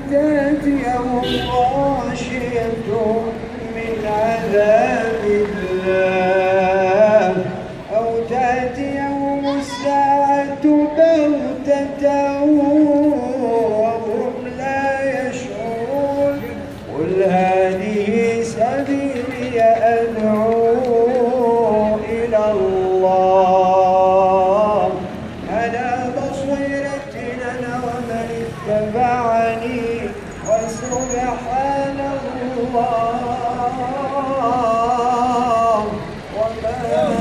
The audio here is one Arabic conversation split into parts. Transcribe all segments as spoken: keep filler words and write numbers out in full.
تأتيهم غاشية من عذاب الله أو تأتيهم الساعة بغتة وهم لا يشعرون قل هذه سبيلي أدعو إلى الله على بصيرة أنا ومن اتبعني وسبحان الله وما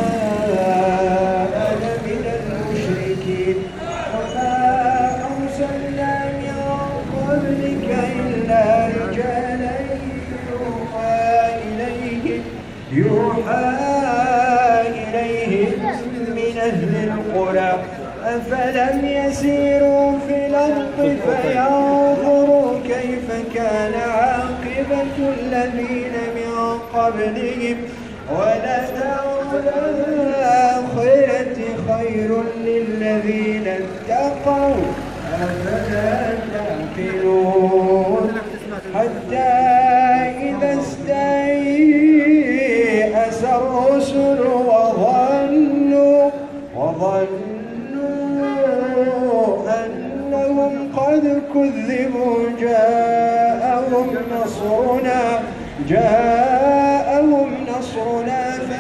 أنا من المشركين وما أرسلنا من قبلك إلا رجالا يوحى إليهم يوحى إليهم من أهل القرى أفلم يسيروا في الأرض فينظروا كيف كان عاقبة الذين من قبلهم ولدار الآخرة خير للذين اتقوا أفلا تعقلون حتى إذا استيأس الرسل وظنوا وظنوا أنهم قد كذبوا جاءهم نصرنا جاءهم نصرنا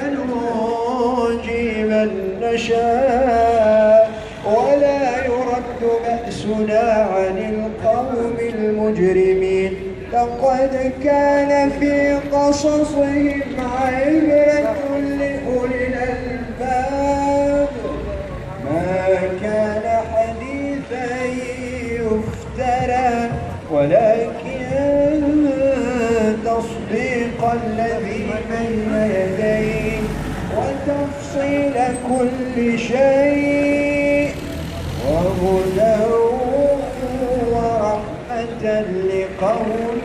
فننجي من نشاء ولا يرد بأسنا عن القوم المجرمين لقد كان في قصصهم عبرة لأولي الألباب ما كان حديثا يفترى ولكن تصديق الذي بين يديه وتفصيل كل شيء وهدى ورحمة لقوم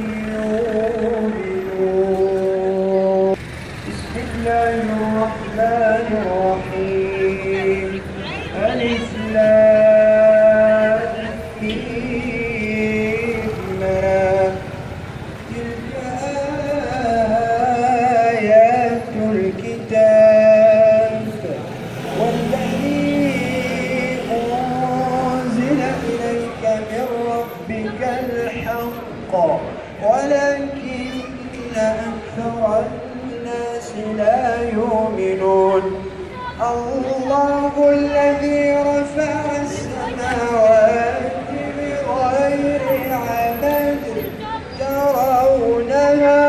يؤمنون بسم الله الرحمن الرحيم ألف لام ميم تلك آيات الكتاب والذي أنزل إليك من ربك الحق ولكن أكثر الناس لا يؤمنون الله الذي رفع السماوات بغير عمد ترونها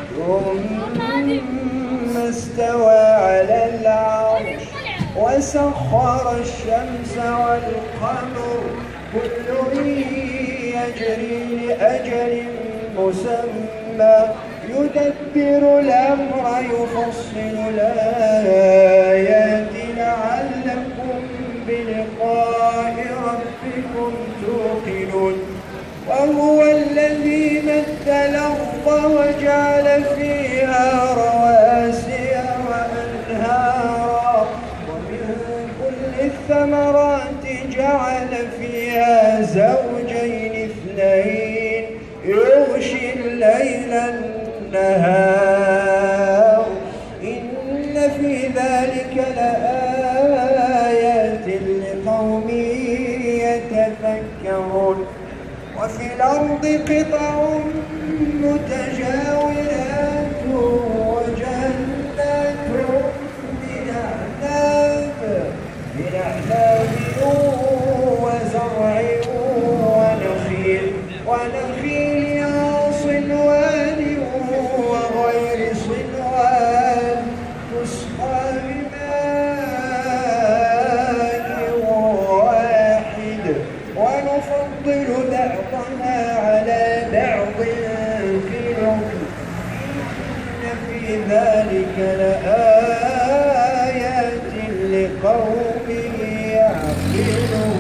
ثم استوى على العرش وسخر الشمس والقمر كل يجري لأجل مسمى يدبر الأمر يفصل الآيات لعلكم بلقاء ربكم توقنون وهو الذي مد الأرض وجعل فيها رواسي وأنهارا ومن كل الثمرات جعل فيها زوجين اثنين يغشي الليل النهار إن في ذلك لآيات لقوم يتفكرون وفي الأرض قطع متجاورات وجنات من أعناب من أعناب وزرع ونخيل ونخيل صنوان وغير صنوان تسقى بماء واحد ونفضل بعضها على بعض في الحكم إن في ذلك لآيات لقوم يعقلون